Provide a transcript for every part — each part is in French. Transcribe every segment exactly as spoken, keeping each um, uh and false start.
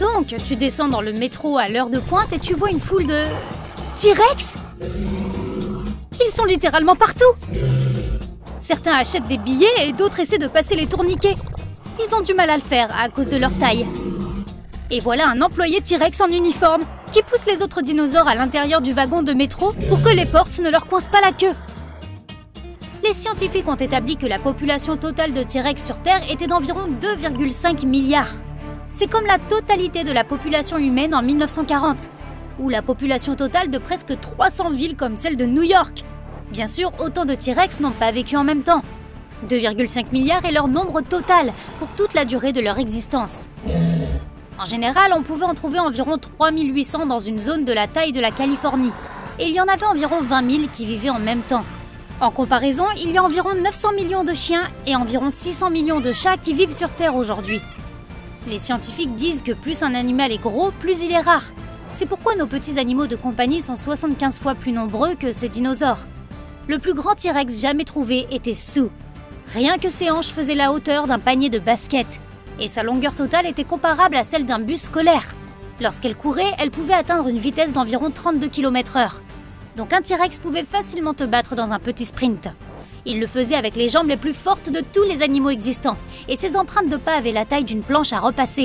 Donc, tu descends dans le métro à l'heure de pointe et tu vois une foule de... T-Rex? Ils sont littéralement partout! Certains achètent des billets et d'autres essaient de passer les tourniquets. Ils ont du mal à le faire à cause de leur taille. Et voilà un employé T-Rex en uniforme qui pousse les autres dinosaures à l'intérieur du wagon de métro pour que les portes ne leur coincent pas la queue. Les scientifiques ont établi que la population totale de T-Rex sur Terre était d'environ deux virgule cinq milliards. C'est comme la totalité de la population humaine en mille neuf cent quarante, ou la population totale de presque trois cents villes comme celle de New York. Bien sûr, autant de T-Rex n'ont pas vécu en même temps. deux virgule cinq milliards est leur nombre total pour toute la durée de leur existence. En général, on pouvait en trouver environ trois mille huit cents dans une zone de la taille de la Californie, et il y en avait environ vingt mille qui vivaient en même temps. En comparaison, il y a environ neuf cents millions de chiens et environ six cents millions de chats qui vivent sur Terre aujourd'hui. Les scientifiques disent que plus un animal est gros, plus il est rare. C'est pourquoi nos petits animaux de compagnie sont soixante-quinze fois plus nombreux que ces dinosaures. Le plus grand T-Rex jamais trouvé était Sue. Rien que ses hanches faisaient la hauteur d'un panier de basket, et sa longueur totale était comparable à celle d'un bus scolaire. Lorsqu'elle courait, elle pouvait atteindre une vitesse d'environ trente-deux kilomètres heure. Donc un T-Rex pouvait facilement te battre dans un petit sprint. Il le faisait avec les jambes les plus fortes de tous les animaux existants, et ses empreintes de pas avaient la taille d'une planche à repasser.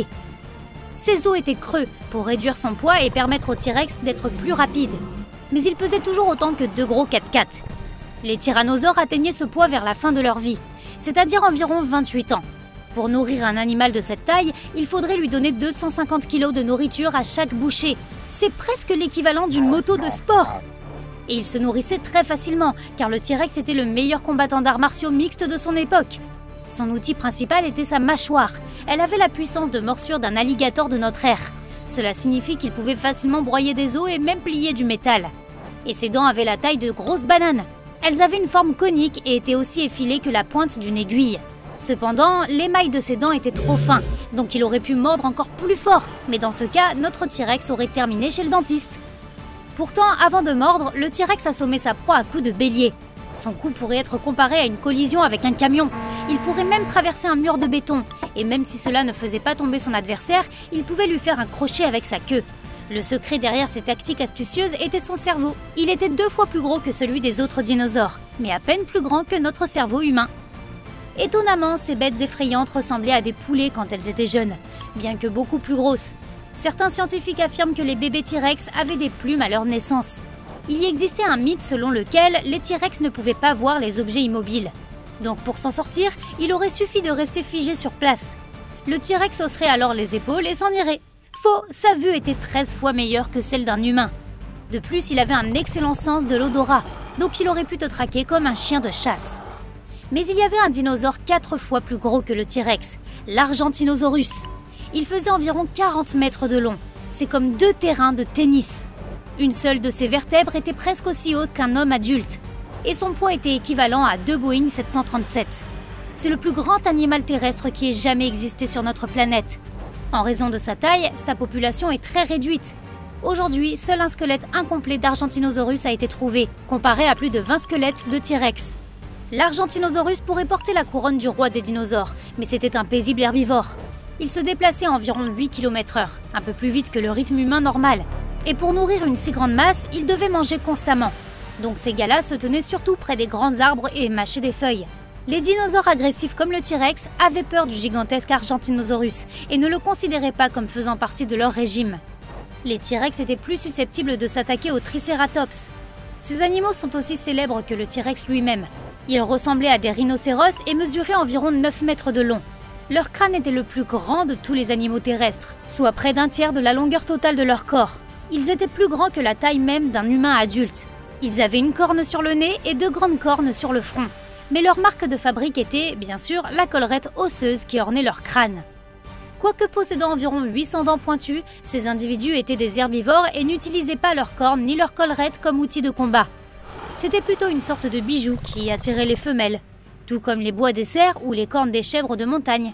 Ses os étaient creux pour réduire son poids et permettre au T-Rex d'être plus rapide. Mais il pesait toujours autant que deux gros quatre-quatre. Les tyrannosaures atteignaient ce poids vers la fin de leur vie, c'est-à-dire environ vingt-huit ans. Pour nourrir un animal de cette taille, il faudrait lui donner deux cent cinquante kilos de nourriture à chaque bouchée. C'est presque l'équivalent d'une moto de sport. Et il se nourrissait très facilement, car le T-Rex était le meilleur combattant d'arts martiaux mixtes de son époque. Son outil principal était sa mâchoire. Elle avait la puissance de morsure d'un alligator de notre ère. Cela signifie qu'il pouvait facilement broyer des os et même plier du métal. Et ses dents avaient la taille de grosses bananes. Elles avaient une forme conique et étaient aussi effilées que la pointe d'une aiguille. Cependant, l'émail de ses dents était trop fin, donc il aurait pu mordre encore plus fort. Mais dans ce cas, notre T-Rex aurait terminé chez le dentiste. Pourtant, avant de mordre, le T-Rex assommait sa proie à coups de bélier. Son coup pourrait être comparé à une collision avec un camion. Il pourrait même traverser un mur de béton. Et même si cela ne faisait pas tomber son adversaire, il pouvait lui faire un crochet avec sa queue. Le secret derrière ces tactiques astucieuses était son cerveau. Il était deux fois plus gros que celui des autres dinosaures, mais à peine plus grand que notre cerveau humain. Étonnamment, ces bêtes effrayantes ressemblaient à des poulets quand elles étaient jeunes, bien que beaucoup plus grosses. Certains scientifiques affirment que les bébés T-Rex avaient des plumes à leur naissance. Il y existait un mythe selon lequel les T-Rex ne pouvaient pas voir les objets immobiles. Donc pour s'en sortir, il aurait suffi de rester figé sur place. Le T-Rex hausserait alors les épaules et s'en irait. Faux, sa vue était treize fois meilleure que celle d'un humain. De plus, il avait un excellent sens de l'odorat, donc il aurait pu te traquer comme un chien de chasse. Mais il y avait un dinosaure quatre fois plus gros que le T-Rex, l'Argentinosaurus. Il faisait environ quarante mètres de long. C'est comme deux terrains de tennis. Une seule de ses vertèbres était presque aussi haute qu'un homme adulte. Et son poids était équivalent à deux Boeing sept cent trente-sept. C'est le plus grand animal terrestre qui ait jamais existé sur notre planète. En raison de sa taille, sa population est très réduite. Aujourd'hui, seul un squelette incomplet d'Argentinosaurus a été trouvé, comparé à plus de vingt squelettes de T-Rex. L'Argentinosaurus pourrait porter la couronne du roi des dinosaures, mais c'était un paisible herbivore. Il se déplaçait à environ huit kilomètres heure, un peu plus vite que le rythme humain normal. Et pour nourrir une si grande masse, il devait manger constamment. Donc ces gars-là se tenaient surtout près des grands arbres et mâchaient des feuilles. Les dinosaures agressifs comme le T-Rex avaient peur du gigantesque Argentinosaurus et ne le considéraient pas comme faisant partie de leur régime. Les T-Rex étaient plus susceptibles de s'attaquer aux Triceratops. Ces animaux sont aussi célèbres que le T-Rex lui-même. Ils ressemblaient à des rhinocéros et mesuraient environ neuf mètres de long. Leur crâne était le plus grand de tous les animaux terrestres, soit près d'un tiers de la longueur totale de leur corps. Ils étaient plus grands que la taille même d'un humain adulte. Ils avaient une corne sur le nez et deux grandes cornes sur le front. Mais leur marque de fabrique était, bien sûr, la collerette osseuse qui ornait leur crâne. Quoique possédant environ huit cents dents pointues, ces individus étaient des herbivores et n'utilisaient pas leurs cornes ni leurs collerettes comme outil de combat. C'était plutôt une sorte de bijou qui attirait les femelles, tout comme les bois des cerfs ou les cornes des chèvres de montagne.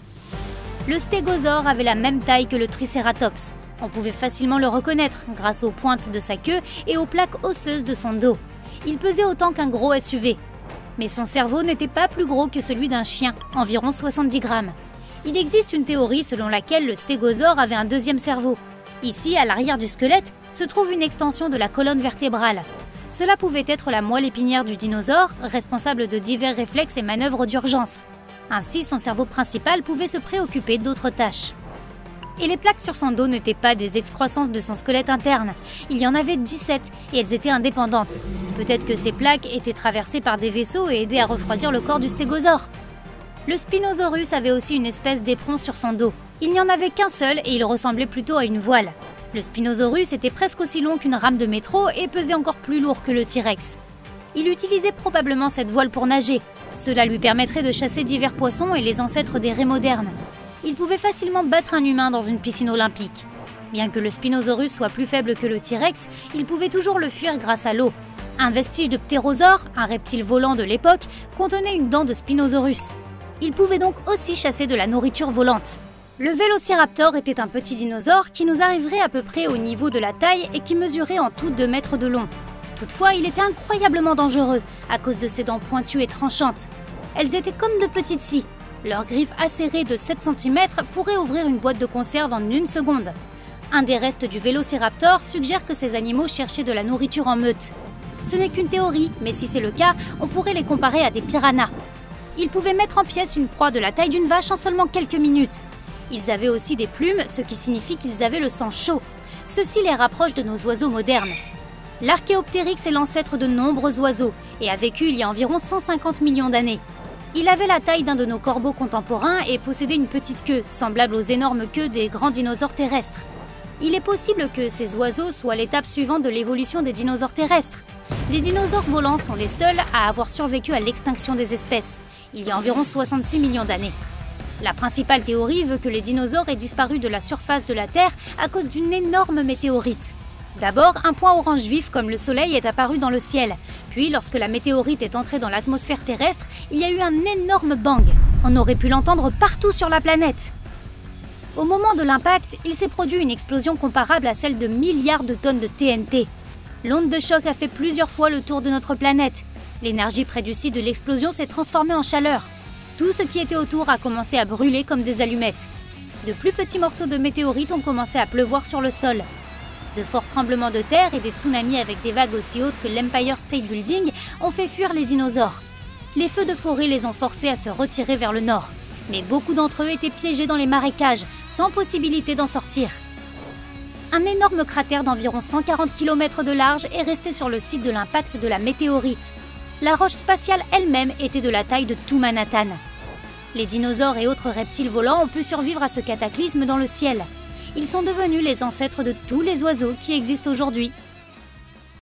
Le stégosaure avait la même taille que le Triceratops. On pouvait facilement le reconnaître grâce aux pointes de sa queue et aux plaques osseuses de son dos. Il pesait autant qu'un gros S U V. Mais son cerveau n'était pas plus gros que celui d'un chien, environ soixante-dix grammes. Il existe une théorie selon laquelle le stégosaure avait un deuxième cerveau. Ici, à l'arrière du squelette, se trouve une extension de la colonne vertébrale. Cela pouvait être la moelle épinière du dinosaure, responsable de divers réflexes et manœuvres d'urgence. Ainsi, son cerveau principal pouvait se préoccuper d'autres tâches. Et les plaques sur son dos n'étaient pas des excroissances de son squelette interne. Il y en avait dix-sept et elles étaient indépendantes. Peut-être que ces plaques étaient traversées par des vaisseaux et aidaient à refroidir le corps du stégosaure. Le Spinosaurus avait aussi une espèce d'éperon sur son dos. Il n'y en avait qu'un seul et il ressemblait plutôt à une voile. Le Spinosaurus était presque aussi long qu'une rame de métro et pesait encore plus lourd que le T-Rex. Il utilisait probablement cette voile pour nager. Cela lui permettrait de chasser divers poissons et les ancêtres des raies modernes. Il pouvait facilement battre un humain dans une piscine olympique. Bien que le Spinosaurus soit plus faible que le T-Rex, il pouvait toujours le fuir grâce à l'eau. Un vestige de ptérosaure, un reptile volant de l'époque, contenait une dent de Spinosaurus. Il pouvait donc aussi chasser de la nourriture volante. Le Vélociraptor était un petit dinosaure qui nous arriverait à peu près au niveau de la taille et qui mesurait en tout deux mètres de long. Toutefois, il était incroyablement dangereux à cause de ses dents pointues et tranchantes. Elles étaient comme de petites scies. Leurs griffes acérées de sept centimètres pourraient ouvrir une boîte de conserve en une seconde. Un des restes du Vélociraptor suggère que ces animaux cherchaient de la nourriture en meute. Ce n'est qu'une théorie, mais si c'est le cas, on pourrait les comparer à des piranhas. Ils pouvaient mettre en pièces une proie de la taille d'une vache en seulement quelques minutes. Ils avaient aussi des plumes, ce qui signifie qu'ils avaient le sang chaud. Ceci les rapproche de nos oiseaux modernes. L'Archéoptérix est l'ancêtre de nombreux oiseaux et a vécu il y a environ cent cinquante millions d'années. Il avait la taille d'un de nos corbeaux contemporains et possédait une petite queue, semblable aux énormes queues des grands dinosaures terrestres. Il est possible que ces oiseaux soient l'étape suivante de l'évolution des dinosaures terrestres. Les dinosaures volants sont les seuls à avoir survécu à l'extinction des espèces, il y a environ soixante-six millions d'années. La principale théorie veut que les dinosaures aient disparu de la surface de la Terre à cause d'une énorme météorite. D'abord, un point orange vif comme le Soleil est apparu dans le ciel. Puis, lorsque la météorite est entrée dans l'atmosphère terrestre, il y a eu un énorme bang. On aurait pu l'entendre partout sur la planète. Au moment de l'impact, il s'est produit une explosion comparable à celle de milliards de tonnes de T N T. L'onde de choc a fait plusieurs fois le tour de notre planète. L'énergie près du site de l'explosion s'est transformée en chaleur. Tout ce qui était autour a commencé à brûler comme des allumettes. De plus petits morceaux de météorites ont commencé à pleuvoir sur le sol. De forts tremblements de terre et des tsunamis avec des vagues aussi hautes que l'Empire State Building ont fait fuir les dinosaures. Les feux de forêt les ont forcés à se retirer vers le nord. Mais beaucoup d'entre eux étaient piégés dans les marécages, sans possibilité d'en sortir. Un énorme cratère d'environ cent quarante kilomètres de large est resté sur le site de l'impact de la météorite. La roche spatiale elle-même était de la taille de tout Manhattan. Les dinosaures et autres reptiles volants ont pu survivre à ce cataclysme dans le ciel. Ils sont devenus les ancêtres de tous les oiseaux qui existent aujourd'hui.